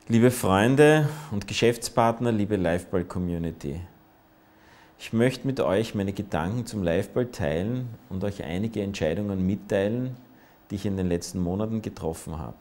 Liebe Freunde und Geschäftspartner, liebe Liveball-Community, ich möchte mit euch meine Gedanken zum Liveball teilen und euch einige Entscheidungen mitteilen, die ich in den letzten Monaten getroffen habe.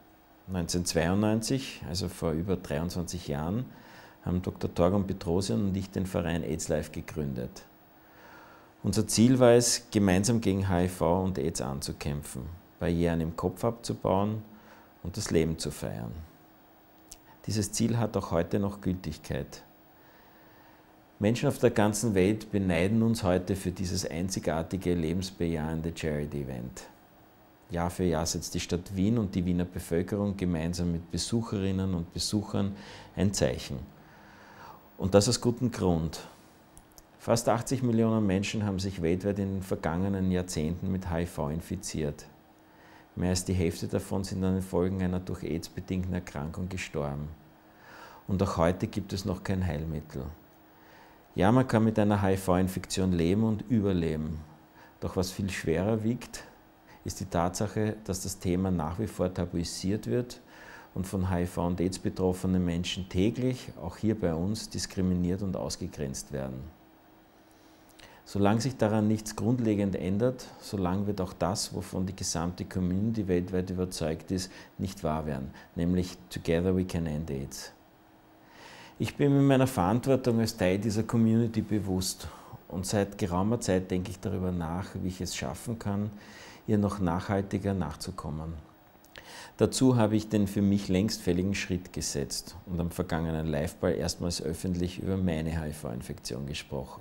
1992, also vor über 23 Jahren, haben Dr. Torgon Petrosian und ich den Verein AIDS Life gegründet. Unser Ziel war es, gemeinsam gegen HIV und AIDS anzukämpfen, Barrieren im Kopf abzubauen und das Leben zu feiern. Dieses Ziel hat auch heute noch Gültigkeit. Menschen auf der ganzen Welt beneiden uns heute für dieses einzigartige, lebensbejahende Charity-Event. Jahr für Jahr setzt die Stadt Wien und die Wiener Bevölkerung gemeinsam mit Besucherinnen und Besuchern ein Zeichen. Und das aus gutem Grund. Fast 80 Millionen Menschen haben sich weltweit in den vergangenen Jahrzehnten mit HIV infiziert. Mehr als die Hälfte davon sind an den Folgen einer durch AIDS bedingten Erkrankung gestorben. Und auch heute gibt es noch kein Heilmittel. Ja, man kann mit einer HIV-Infektion leben und überleben. Doch was viel schwerer wiegt, ist die Tatsache, dass das Thema nach wie vor tabuisiert wird und von HIV und AIDS betroffenen Menschen täglich, auch hier bei uns, diskriminiert und ausgegrenzt werden. Solange sich daran nichts grundlegend ändert, solange wird auch das, wovon die gesamte Community weltweit überzeugt ist, nicht wahr werden, nämlich Together we can end AIDS. Ich bin mir meiner Verantwortung als Teil dieser Community bewusst und seit geraumer Zeit denke ich darüber nach, wie ich es schaffen kann, ihr noch nachhaltiger nachzukommen. Dazu habe ich den für mich längst fälligen Schritt gesetzt und am vergangenen Liveball erstmals öffentlich über meine HIV-Infektion gesprochen.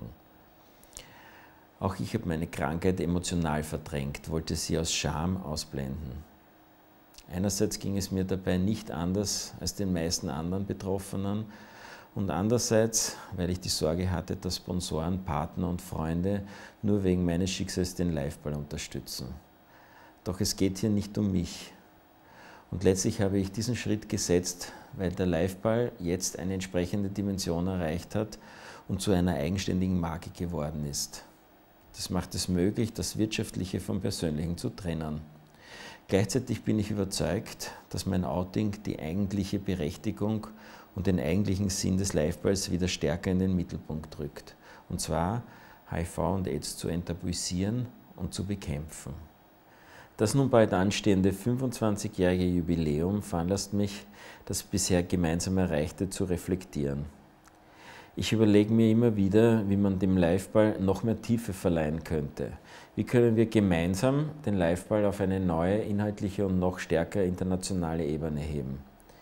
Auch ich habe meine Krankheit emotional verdrängt, wollte sie aus Scham ausblenden. Einerseits ging es mir dabei nicht anders als den meisten anderen Betroffenen und andererseits, weil ich die Sorge hatte, dass Sponsoren, Partner und Freunde nur wegen meines Schicksals den Liveball unterstützen. Doch es geht hier nicht um mich. Und letztlich habe ich diesen Schritt gesetzt, weil der Liveball jetzt eine entsprechende Dimension erreicht hat und zu einer eigenständigen Marke geworden ist. Das macht es möglich, das Wirtschaftliche vom Persönlichen zu trennen. Gleichzeitig bin ich überzeugt, dass mein Outing die eigentliche Berechtigung und den eigentlichen Sinn des Liveballs wieder stärker in den Mittelpunkt rückt. Und zwar HIV und AIDS zu enttabuisieren und zu bekämpfen. Das nun bald anstehende 25-jährige Jubiläum veranlasst mich, das bisher gemeinsam Erreichte zu reflektieren. Ich überlege mir immer wieder, wie man dem Liveball noch mehr Tiefe verleihen könnte. Wie können wir gemeinsam den Liveball auf eine neue, inhaltliche und noch stärker internationale Ebene heben?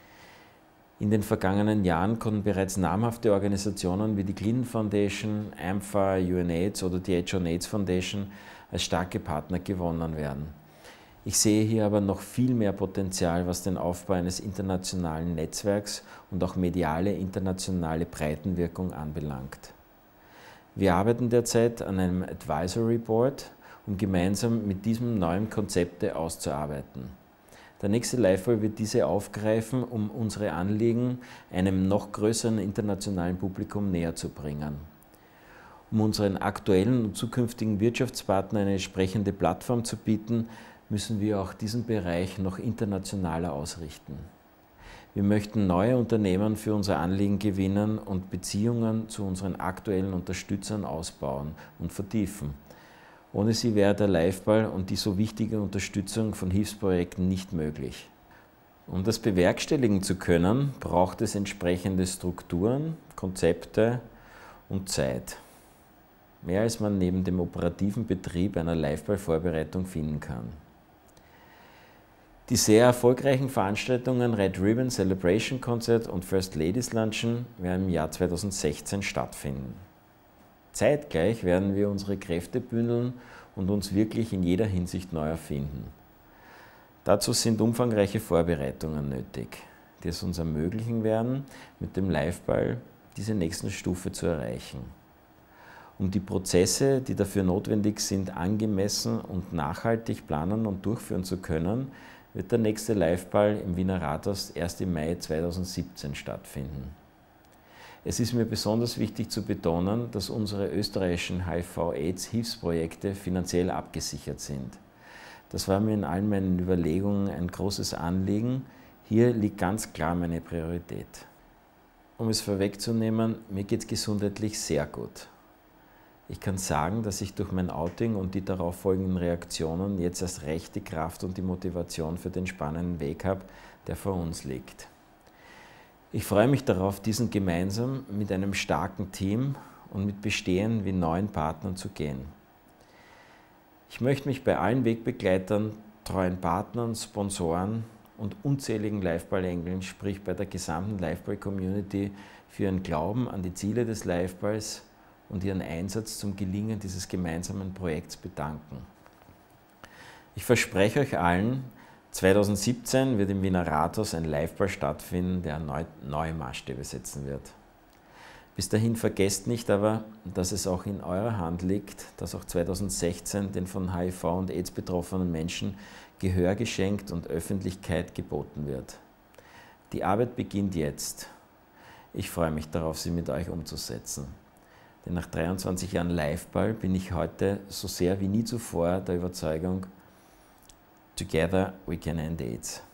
In den vergangenen Jahren konnten bereits namhafte Organisationen wie die Clinton Foundation, AMFA, UNAIDS oder die AIDS Foundation als starke Partner gewonnen werden. Ich sehe hier aber noch viel mehr Potenzial, was den Aufbau eines internationalen Netzwerks und auch mediale internationale Breitenwirkung anbelangt. Wir arbeiten derzeit an einem Advisory Board, um gemeinsam mit diesem neuen Konzepte auszuarbeiten. Der nächste Liveball wird diese aufgreifen, um unsere Anliegen einem noch größeren internationalen Publikum näher zu bringen. Um unseren aktuellen und zukünftigen Wirtschaftspartnern eine entsprechende Plattform zu bieten, müssen wir auch diesen Bereich noch internationaler ausrichten. Wir möchten neue Unternehmen für unser Anliegen gewinnen und Beziehungen zu unseren aktuellen Unterstützern ausbauen und vertiefen. Ohne sie wäre der Liveball und die so wichtige Unterstützung von Hilfsprojekten nicht möglich. Um das bewerkstelligen zu können, braucht es entsprechende Strukturen, Konzepte und Zeit. Mehr als man neben dem operativen Betrieb einer Liveball-Vorbereitung finden kann. Die sehr erfolgreichen Veranstaltungen Red Ribbon Celebration Concert und First Ladies Luncheon werden im Jahr 2016 stattfinden. Zeitgleich werden wir unsere Kräfte bündeln und uns wirklich in jeder Hinsicht neu erfinden. Dazu sind umfangreiche Vorbereitungen nötig, die es uns ermöglichen werden, mit dem Liveball diese nächste Stufe zu erreichen. Um die Prozesse, die dafür notwendig sind, angemessen und nachhaltig planen und durchführen zu können, wird der nächste Liveball im Wiener Rathaus erst im Mai 2017 stattfinden. Es ist mir besonders wichtig zu betonen, dass unsere österreichischen HIV-AIDS-Hilfsprojekte finanziell abgesichert sind. Das war mir in all meinen Überlegungen ein großes Anliegen, Hier liegt ganz klar meine Priorität. Um es vorwegzunehmen, mir geht es gesundheitlich sehr gut. Ich kann sagen, dass ich durch mein Outing und die darauf folgenden Reaktionen jetzt erst recht die Kraft und die Motivation für den spannenden Weg habe, der vor uns liegt. Ich freue mich darauf, diesen gemeinsam mit einem starken Team und mit bestehenden wie neuen Partnern zu gehen. Ich möchte mich bei allen Wegbegleitern, treuen Partnern, Sponsoren und unzähligen Liveball-Engeln, sprich bei der gesamten Liveball-Community, für ihren Glauben an die Ziele des Liveballs und ihren Einsatz zum Gelingen dieses gemeinsamen Projekts bedanken. Ich verspreche euch allen, 2017 wird im Wiener Rathaus ein Liveball stattfinden, der neue Maßstäbe setzen wird. Bis dahin vergesst nicht aber, dass es auch in eurer Hand liegt, dass auch 2016 den von HIV und AIDS betroffenen Menschen Gehör geschenkt und Öffentlichkeit geboten wird. Die Arbeit beginnt jetzt. Ich freue mich darauf, sie mit euch umzusetzen. Denn nach 23 Jahren Liveball bin ich heute so sehr wie nie zuvor der Überzeugung, together we can end AIDS.